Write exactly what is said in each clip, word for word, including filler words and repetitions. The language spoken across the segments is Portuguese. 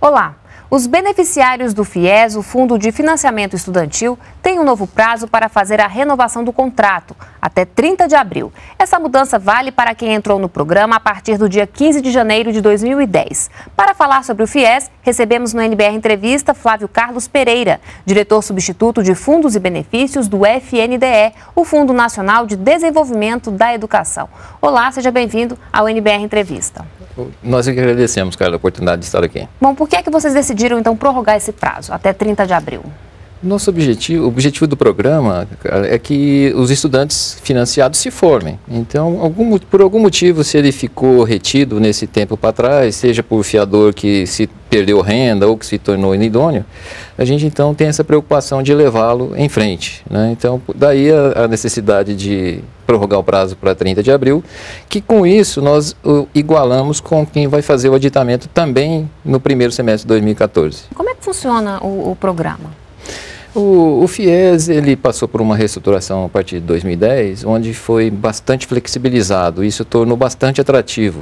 Olá! Os beneficiários do FIES, o Fundo de Financiamento Estudantil, têm um novo prazo para fazer a renovação do contrato, até trinta de abril. Essa mudança vale para quem entrou no programa a partir do dia quinze de janeiro de dois mil e dez. Para falar sobre o FIES, recebemos no N B R Entrevista Flávio Carlos Pereira, diretor substituto de Fundos e Benefícios do F N D E, o Fundo Nacional de Desenvolvimento da Educação. Olá, seja bem-vindo ao N B R Entrevista. Nós que agradecemos, Carla, a oportunidade de estar aqui. Bom, por que é que vocês decidiram, então, prorrogar esse prazo até trinta de abril? Nosso objetivo, o objetivo do programa é que os estudantes financiados se formem. Então, algum, por algum motivo, se ele ficou retido nesse tempo para trás, seja por fiador que se perdeu renda ou que se tornou inidôneo, a gente então tem essa preocupação de levá-lo em frente, né? Então, daí a, a necessidade de prorrogar o prazo para trinta de abril, que com isso nós o, igualamos com quem vai fazer o aditamento também no primeiro semestre de dois mil e quatorze. Como é que funciona o, o programa? O, o FIES, ele passou por uma reestruturação a partir de dois mil e dez, onde foi bastante flexibilizado, isso tornou bastante atrativo.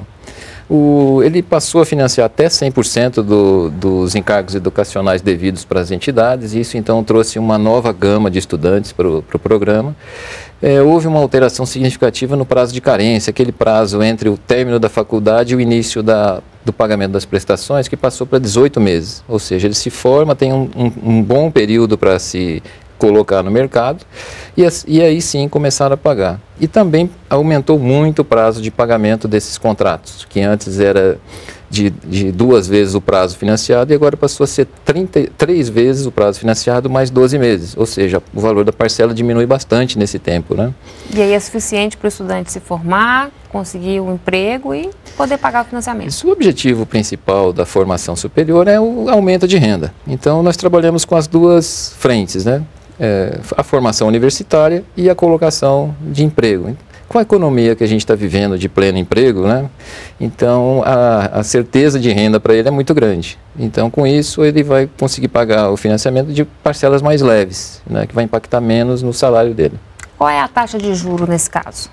O, ele passou a financiar até cem por cento do, dos encargos educacionais devidos para as entidades, e isso então trouxe uma nova gama de estudantes para o pro programa. É, houve uma alteração significativa no prazo de carência, aquele prazo entre o término da faculdade e o início da, do pagamento das prestações, que passou para dezoito meses. Ou seja, ele se forma, tem um, um, um bom período para se colocar no mercado e, e aí sim começar a pagar. E também aumentou muito o prazo de pagamento desses contratos, que antes era de, de duas vezes o prazo financiado e agora passou a ser trinta e três vezes o prazo financiado mais doze meses. Ou seja, o valor da parcela diminui bastante nesse tempo, né? E aí é suficiente para o estudante se formar, conseguir um emprego e poder pagar o financiamento? Isso, o objetivo principal da formação superior é o aumento de renda. Então, nós trabalhamos com as duas frentes, né? É, a formação universitária e a colocação de emprego. Com a economia que a gente está vivendo de pleno emprego, né? Então a, a certeza de renda para ele é muito grande. Então com isso ele vai conseguir pagar o financiamento de parcelas mais leves, né? Que vai impactar menos no salário dele. Qual é a taxa de juros nesse caso?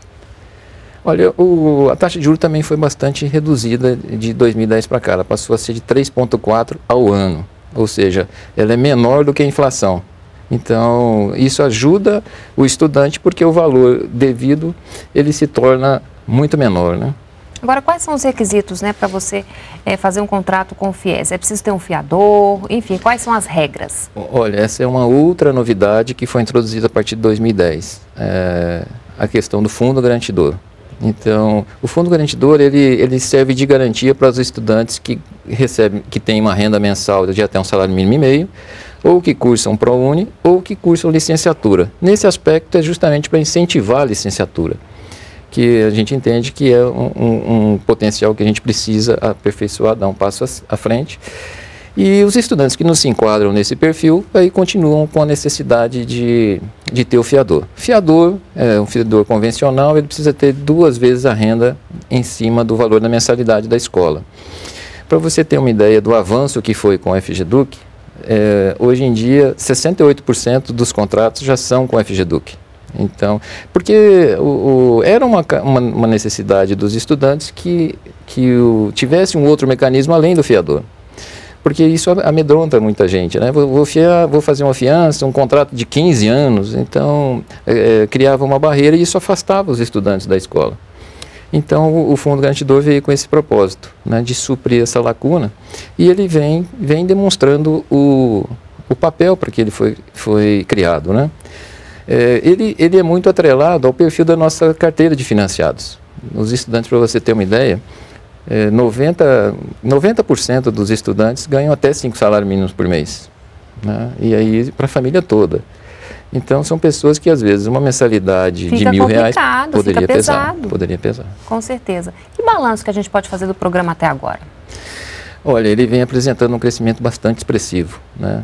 Olha, o, a taxa de juros também foi bastante reduzida de dois mil e dez para cá. Ela passou a ser de três vírgula quatro ao ano, ou seja, ela é menor do que a inflação. Então, isso ajuda o estudante porque o valor devido, ele se torna muito menor, né? Agora, quais são os requisitos, né, para você é, fazer um contrato com o FIES? É preciso ter um fiador? Enfim, quais são as regras? Olha, essa é uma outra novidade que foi introduzida a partir de dois mil e dez. É a questão do fundo garantidor. Então, o fundo garantidor, ele, ele serve de garantia para os estudantes que recebem, que têm uma renda mensal de até um salário mínimo e meio, ou que cursam ProUni, ou que cursam licenciatura. Nesse aspecto é justamente para incentivar a licenciatura, que a gente entende que é um, um, um potencial que a gente precisa aperfeiçoar, dar um passo à frente. E os estudantes que não se enquadram nesse perfil, aí continuam com a necessidade de, de ter o fiador. Fiador, é, um fiador convencional, ele precisa ter duas vezes a renda em cima do valor da mensalidade da escola. Para você ter uma ideia do avanço que foi com o F G E D U C, É, hoje em dia, sessenta e oito por cento dos contratos já são com o F G E D U C. Então, porque o, o, era uma, uma, uma necessidade dos estudantes que, que o, tivesse um outro mecanismo além do fiador. Porque isso amedronta muita gente, né? Vou, vou, fiar, vou fazer uma fiança, um contrato de quinze anos, então é, criava uma barreira e isso afastava os estudantes da escola. Então, o, o Fundo Garantidor veio com esse propósito, né, de suprir essa lacuna, e ele vem, vem demonstrando o, o papel para que ele foi, foi criado, né? É, ele, ele é muito atrelado ao perfil da nossa carteira de financiados. Os estudantes, para você ter uma ideia, é, noventa por cento dos estudantes ganham até cinco salários mínimos por mês, né? E aí para a família toda. Então, são pessoas que, às vezes, uma mensalidade fica de mil reais poderia fica pesar, poderia pesar. Com certeza. Que balanço que a gente pode fazer do programa até agora? Olha, ele vem apresentando um crescimento bastante expressivo, né?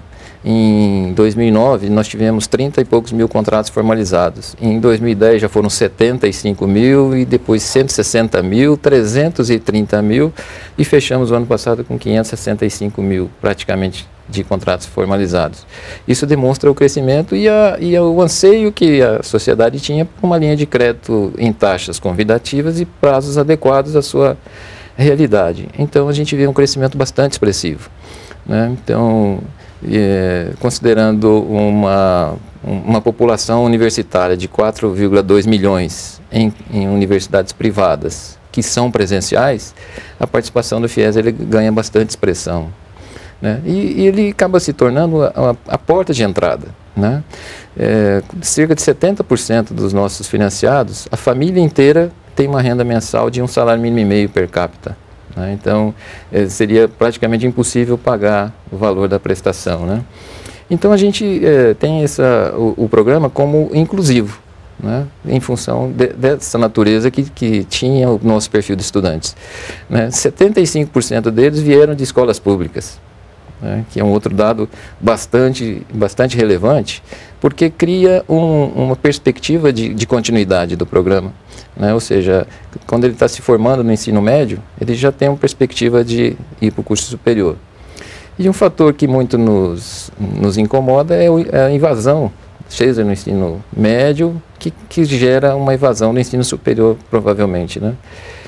Em dois mil e nove, nós tivemos trinta e poucos mil contratos formalizados. Em dois mil e dez, já foram setenta e cinco mil e depois cento e sessenta mil, trezentos e trinta mil e fechamos o ano passado com quinhentos e sessenta e cinco mil, praticamente, de contratos formalizados. Isso demonstra o crescimento e, a, e a, o anseio que a sociedade tinha por uma linha de crédito em taxas convidativas e prazos adequados à sua realidade. Então, a gente vê um crescimento bastante expressivo. né? Então, é, considerando uma, uma população universitária de quatro vírgula dois milhões em, em universidades privadas que são presenciais, a participação do FIES ele ganha bastante expressão, né? E, e ele acaba se tornando a, a, a porta de entrada, né? É, cerca de setenta por cento dos nossos financiados, a família inteira tem uma renda mensal de um salário mínimo e meio per capita, né? Então, é, seria praticamente impossível pagar o valor da prestação, né? Então, a gente é, tem essa, o, o programa como inclusivo, né? Em função de, dessa natureza que, que tinha o nosso perfil de estudantes, né? setenta e cinco por cento deles vieram de escolas públicas, né? Que é um outro dado bastante, bastante relevante, porque cria um, uma perspectiva de, de continuidade do programa, né? Ou seja, quando ele está se formando no ensino médio, ele já tem uma perspectiva de ir para o curso superior. E um fator que muito nos, nos incomoda é a invasão, seja no ensino médio, que, que gera uma evasão no ensino superior, provavelmente, né?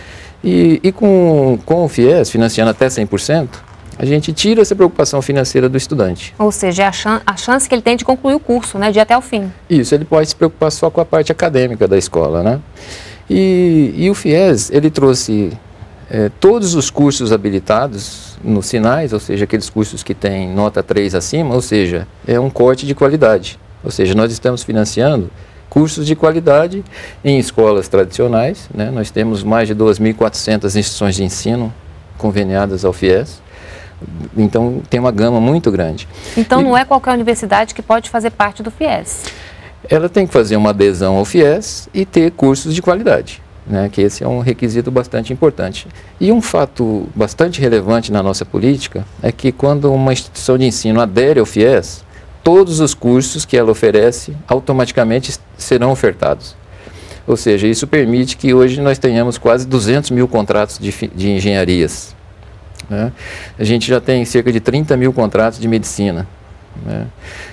E, e com, com o FIES, financiando até cem por cento, a gente tira essa preocupação financeira do estudante. Ou seja, é a, chan a chance que ele tem de concluir o curso, né, de ir até o fim. Isso, ele pode se preocupar só com a parte acadêmica da escola, né? E, e o FIES, ele trouxe é, todos os cursos habilitados nos sinais, ou seja, aqueles cursos que têm nota três acima, ou seja, é um corte de qualidade. Ou seja, nós estamos financiando cursos de qualidade em escolas tradicionais, né? Nós temos mais de duas mil e quatrocentas instituições de ensino conveniadas ao FIES, então tem uma gama muito grande. Então e, não é qualquer universidade que pode fazer parte do FIES? Ela tem que fazer uma adesão ao FIES e ter cursos de qualidade, né? Que esse é um requisito bastante importante. E um fato bastante relevante na nossa política é que quando uma instituição de ensino adere ao FIES, todos os cursos que ela oferece automaticamente serão ofertados. Ou seja, isso permite que hoje nós tenhamos quase duzentos mil contratos de, de engenharias, né? A gente já tem cerca de trinta mil contratos de medicina, né?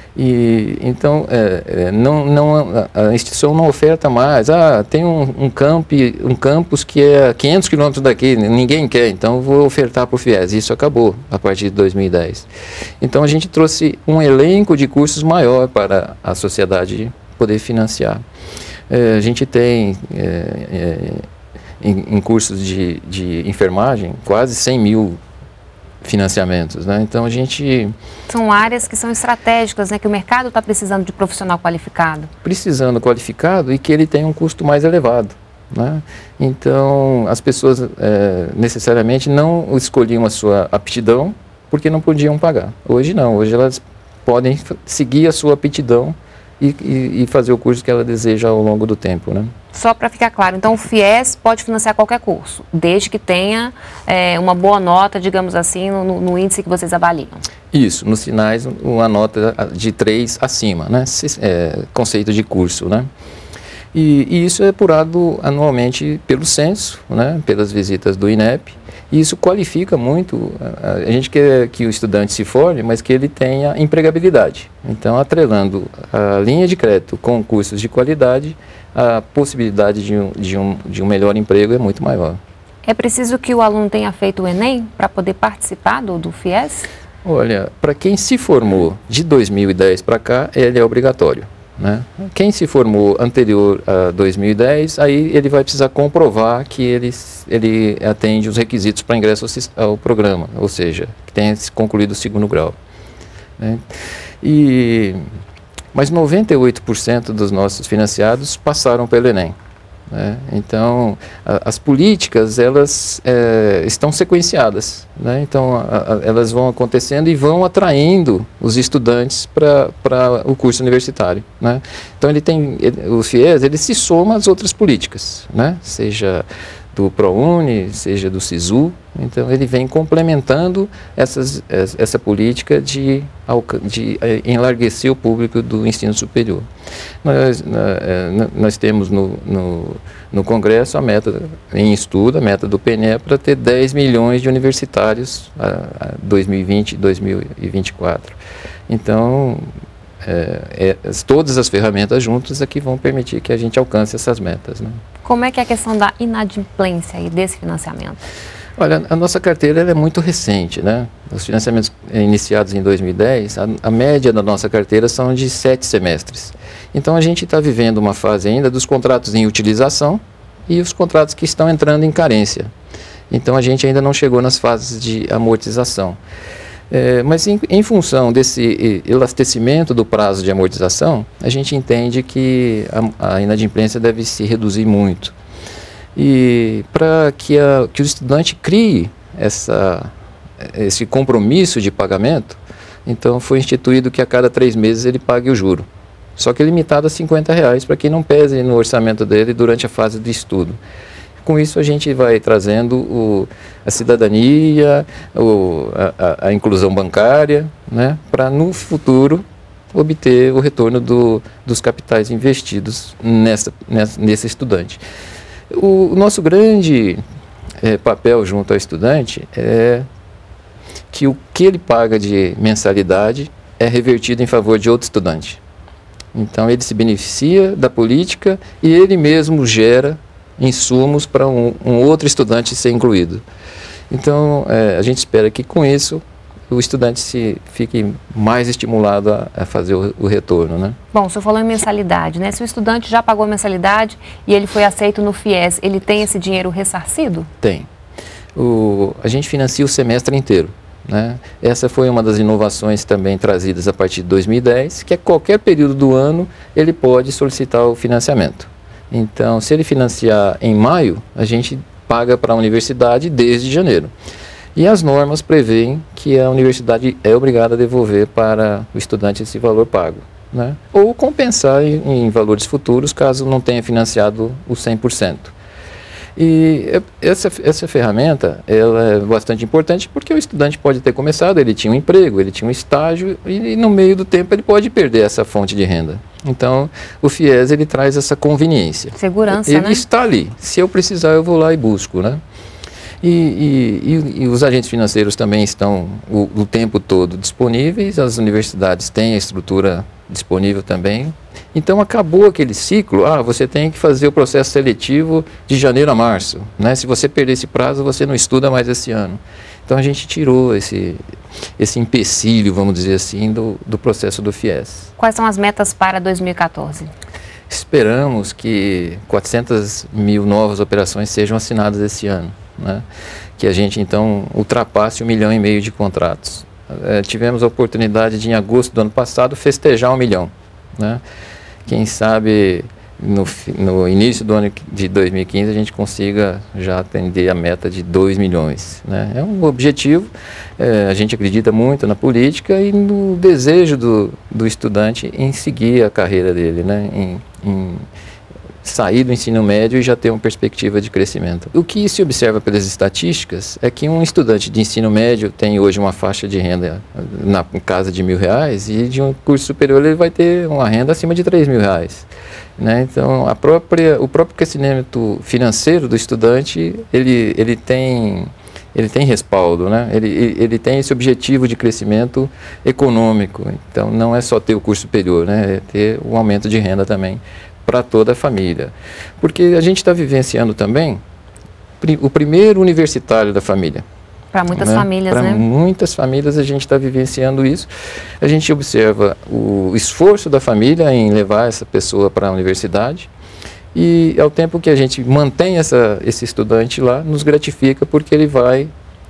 E, então, é, é, não, não, a instituição não oferta mais, ah, tem um, um, camp, um campus que é quinhentos quilômetros daqui, ninguém quer, então vou ofertar para o FIES. Isso acabou a partir de dois mil e dez. Então, a gente trouxe um elenco de cursos maior para a sociedade poder financiar. É, a gente tem, é, é, em, em cursos de, de enfermagem, quase cem mil financiamentos, né? Então a gente... São áreas que são estratégicas, né? Que o mercado está precisando de profissional qualificado. Precisando qualificado e que ele tem um custo mais elevado, né? Então as pessoas é, necessariamente não escolhiam a sua aptidão porque não podiam pagar. Hoje não, hoje elas podem seguir a sua aptidão e, e, e fazer o curso que ela deseja ao longo do tempo, né? Só para ficar claro, então o FIES pode financiar qualquer curso, desde que tenha é, uma boa nota, digamos assim, no, no índice que vocês avaliam. Isso, nos sinais, uma nota de três acima, né? É, conceito de curso, né? E, e isso é apurado anualmente pelo censo, né? Pelas visitas do INEP, e isso qualifica muito, a, a gente quer que o estudante se forme, mas que ele tenha empregabilidade. Então, atrelando a linha de crédito com cursos de qualidade, a possibilidade de um, de, um, de um melhor emprego é muito maior. É preciso que o aluno tenha feito o Enem para poder participar do, do FIES? Olha, para quem se formou de dois mil e dez para cá, ele é obrigatório, né? Quem se formou anterior a dois mil e dez, aí ele vai precisar comprovar que ele, ele atende os requisitos para ingresso ao, ao programa, ou seja, que tenha concluído o segundo grau, né? E... Mas noventa e oito por cento dos nossos financiados passaram pelo Enem, né? Então, a, as políticas, elas é, estão sequenciadas, né? Então, a, a, elas vão acontecendo e vão atraindo os estudantes para o curso universitário, né? Então, ele tem, ele, o FIES, ele se soma às outras políticas, né? Seja do ProUni, seja do SISU. Então, ele vem complementando essas, essa política de, de enlarguecer o público do ensino superior. Nós, nós temos no, no, no Congresso a meta em estudo, a meta do P N E para ter dez milhões de universitários a dois mil e vinte, dois mil e vinte e quatro. Então, é, é, todas as ferramentas juntas é que vão permitir que a gente alcance essas metas, né? Como é que é a questão da inadimplência aí desse financiamento? Olha, a nossa carteira ela é muito recente, né? Os financiamentos iniciados em dois mil e dez, a, a média da nossa carteira são de sete semestres. Então a gente está vivendo uma fase ainda dos contratos em utilização e os contratos que estão entrando em carência. Então a gente ainda não chegou nas fases de amortização. É, mas em, em função desse elastecimento do prazo de amortização, a gente entende que a, a inadimplência deve se reduzir muito. E para que, que o estudante crie essa, esse compromisso de pagamento, então foi instituído que a cada três meses ele pague o juro. Só que limitado a cinquenta reais para que não pese no orçamento dele durante a fase de estudo. Com isso a gente vai trazendo o, a cidadania, o, a, a inclusão bancária, né, para no futuro obter o retorno do, dos capitais investidos nessa, nessa, nesse estudante. O, o nosso grande é, papel junto ao estudante é que o que ele paga de mensalidade é revertido em favor de outro estudante. Então ele se beneficia da política e ele mesmo gera insumos para um, um outro estudante ser incluído. Então é, a gente espera que com isso o estudante se fique mais estimulado a, a fazer o, o retorno, né? Bom, o senhor falou em mensalidade, né? Se o estudante já pagou a mensalidade e ele foi aceito no FIES, ele tem esse dinheiro ressarcido? Tem. O, a gente financia o semestre inteiro, né? Essa foi uma das inovações também trazidas a partir de dois mil e dez, que é qualquer período do ano ele pode solicitar o financiamento. Então, se ele financiar em maio, a gente paga para a universidade desde janeiro. E as normas prevêem que a universidade é obrigada a devolver para o estudante esse valor pago, né? Ou compensar em, em valores futuros, caso não tenha financiado o cem por cento. E essa, essa ferramenta ela é bastante importante porque o estudante pode ter começado, ele tinha um emprego, ele tinha um estágio e, e no meio do tempo ele pode perder essa fonte de renda. Então, o FIES ele traz essa conveniência. Segurança, ele né? está ali. Se eu precisar, eu vou lá e busco, né? E, e, e, e os agentes financeiros também estão o, o tempo todo disponíveis, as universidades têm a estrutura disponível também. Então acabou aquele ciclo, ah, você tem que fazer o processo seletivo de janeiro a março, né? Se você perder esse prazo, você não estuda mais esse ano. Então a gente tirou esse, esse empecilho, vamos dizer assim, do, do processo do FIES. Quais são as metas para dois mil e quatorze? Esperamos que quatrocentas mil novas operações sejam assinadas esse ano, né? Que a gente então ultrapasse um milhão e meio de contratos. É, tivemos a oportunidade de, em agosto do ano passado, festejar um milhão, né? Quem sabe no, no início do ano de dois mil e quinze a gente consiga já atender a meta de dois milhões, né? É um objetivo, é, a gente acredita muito na política e no desejo do, do estudante em seguir a carreira dele, né? Em, em sair do ensino médio e já ter uma perspectiva de crescimento. O que se observa pelas estatísticas é que um estudante de ensino médio tem hoje uma faixa de renda na casa de mil reais e de um curso superior ele vai ter uma renda acima de três mil reais, né? Então a própria, o próprio crescimento financeiro do estudante ele, ele tem ele tem respaldo, né? Ele, ele tem esse objetivo de crescimento econômico. Então não é só ter o curso superior, né? É ter um aumento de renda também para toda a família. Porque a gente está vivenciando também o primeiro universitário da família. Para muitas né? famílias, pra né? Para muitas famílias a gente está vivenciando isso. A gente observa o esforço da família em levar essa pessoa para a universidade e ao tempo que a gente mantém essa, esse estudante lá, nos gratifica porque ele vai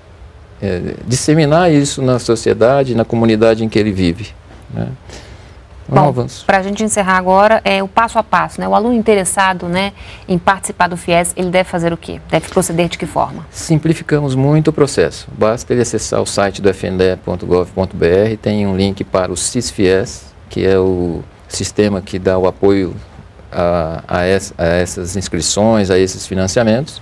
é, disseminar isso na sociedade, na comunidade em que ele vive, né? Bom, para a gente encerrar agora, é o passo a passo, né? O aluno interessado, né, em participar do FIES, ele deve fazer o quê? Deve proceder de que forma? Simplificamos muito o processo. Basta ele acessar o site do f n d e ponto gov ponto b r, tem um link para o SISFIES, que é o sistema que dá o apoio a, a, essa, a essas inscrições, a esses financiamentos.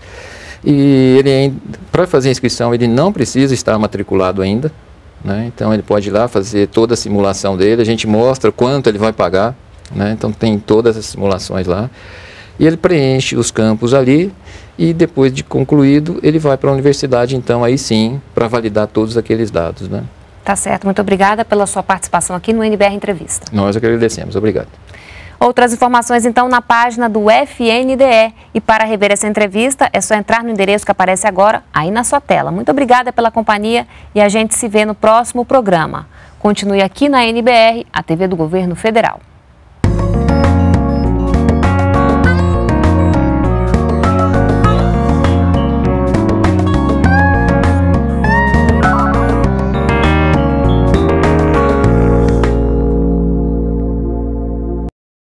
E ele, para fazer a inscrição, ele não precisa estar matriculado ainda, né? Então ele pode ir lá fazer toda a simulação dele, a gente mostra quanto ele vai pagar, né? Então tem todas as simulações lá, e ele preenche os campos ali, e depois de concluído, ele vai para a universidade, então aí sim, para validar todos aqueles dados, né? Tá certo, muito obrigada pela sua participação aqui no N B R Entrevista. Nós agradecemos, obrigado. Outras informações, então, na página do F N D E. E para rever essa entrevista, é só entrar no endereço que aparece agora aí na sua tela. Muito obrigada pela companhia e a gente se vê no próximo programa. Continue aqui na N B R, a T V do Governo Federal.